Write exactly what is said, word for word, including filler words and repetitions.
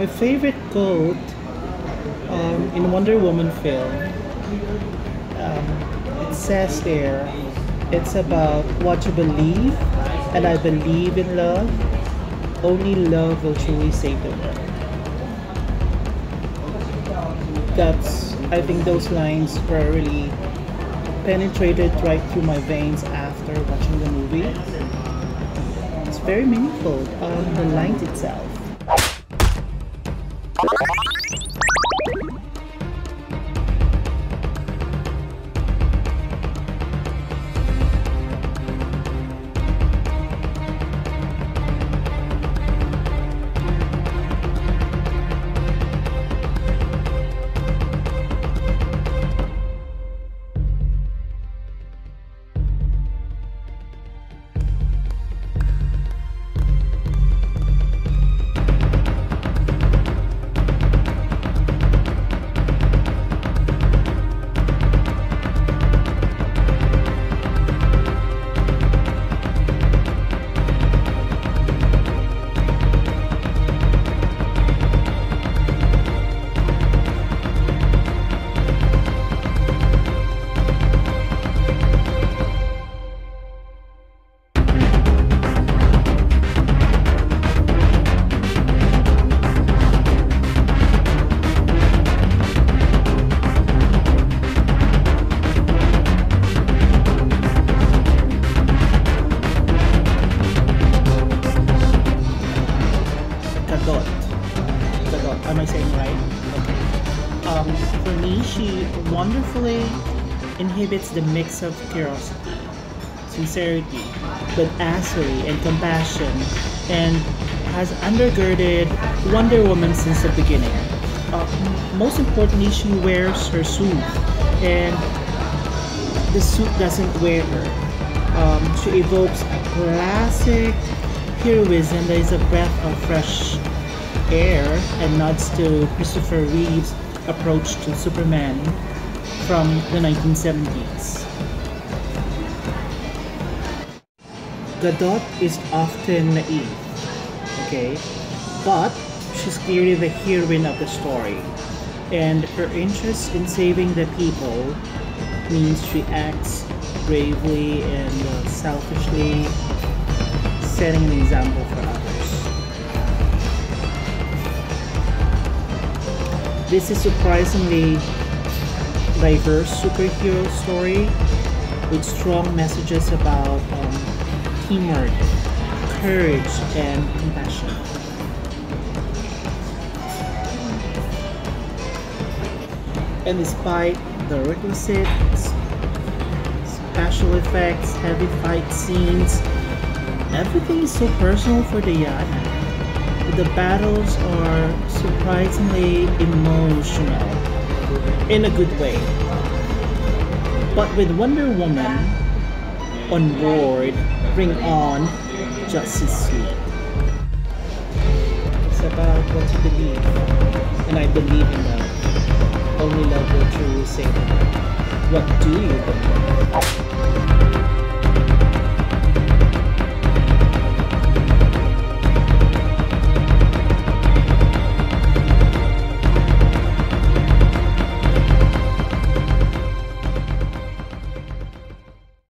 My favorite quote um, in Wonder Woman film, um, it says there, it's about what you believe, and I believe in love. Only love will truly save the world. That's, I think those lines were really penetrated right through my veins after watching the movie. It's very meaningful, um, the lines itself. Gadot. Gadot, am I saying right? Okay. Um, for me, she wonderfully inhibits the mix of curiosity, sincerity, badassery, and compassion, and has undergirded Wonder Woman since the beginning. Uh, most importantly, she wears her suit, and the suit doesn't wear her. Um, she evokes a classic heroism that is a breath of fresh air and nods to Christopher Reeve's approach to Superman from the nineteen seventies. Gadot is often naive, okay, but she's clearly the heroine of the story, and her interest in saving the people means she acts bravely and uh, selfishly, setting an example for others. This is surprisingly diverse superhero story with strong messages about um, teamwork, courage, and compassion. And despite the requisite special effects, heavy fight scenes, everything is so personal for Diana. The battles are surprisingly emotional, in a good way. But with Wonder Woman on board, bring on Justice League. It's about what you believe, and I believe in love. Only love will truly save the world. What do you believe?